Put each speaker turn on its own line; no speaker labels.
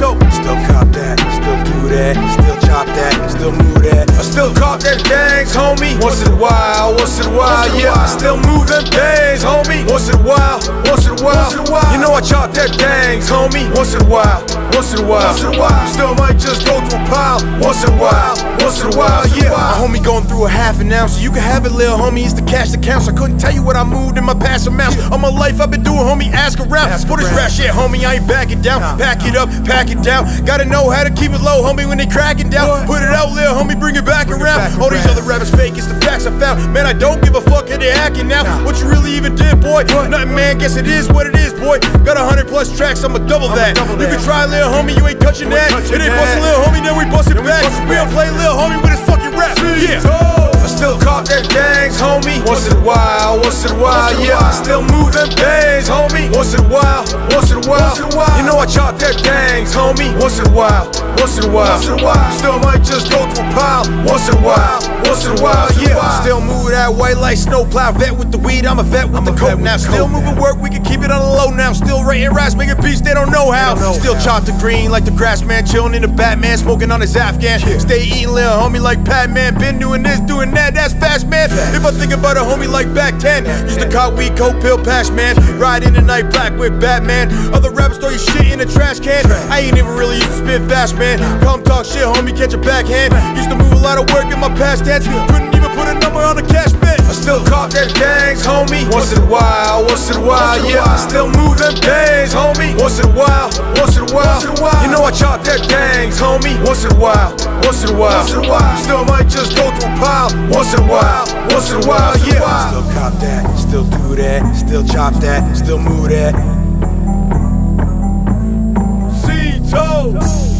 Cito. Still cop that, still do that, still chop that, still move that. I still cop them things, homie. Once in a while, yeah. I still move them things, homie. Once in a while. You know I chop them things, homie. Once in a while. Still might just go through a pile. Once in a while, yeah. My homie going through a half an ounce, so you can have it, little homie. It's the cash that counts. I couldn't tell you what I moved in my past amounts. All my life I've been doing, homie. Ask around. For this rap shit, homie, I ain't backing down. Pack it up, pack it down. Gotta know how to keep it low, homie, when they cracking down. Put it out, little homie, bring it back around. All these other rappers fake, it's the facts I found. Man, I don't give a fuck how they acting now. What you really even did, boy? Nothing, man, guess it is what it is, boy. Got 100+ tracks, I'ma double that. You can try, little homie, you ain't touching that. It ain't bustin', little homie, then we bust it back. We don't play, little homie, with his fucking rap. Yeah. I still cop them things, homie. Once in a while, yeah. I still move them things, homie. Once in a while. You know I chop them things, homie. Once in a while. Still might just go through a pile. Once in a while, yeah. Still move that white like snowplow. Vet with the weed, I'm a vet with the coke now. Still moving work, we can keep it on the low now. Still writing raps, making beats, they don't know how. Still chop the green like the grass man, chilling in the Batman, smoking on his Afghan. Stay eating, little homie, like Pac-Man. Been doing this, doing that, that's fast, man. If I think about a homie like back 10, used to cop weed, coke, pill, patch, man. Ride in the night black with Batman. Other rappers throw your shit in a trash can. I ain't even really used to spit fast, man. Come talk shit, homie, catch a backhand. Used to move a lot of work in my past tense. Couldn't even put a number on the cash bet. I still cop them things, homie. Once in a while, yeah. I still move them things, homie. Once in a while. You know I chop them things, homie. Once in a while. Still might just go through a pile. Once in a while, yeah. Still cop that, still do that, still chop that, still move that. Cito.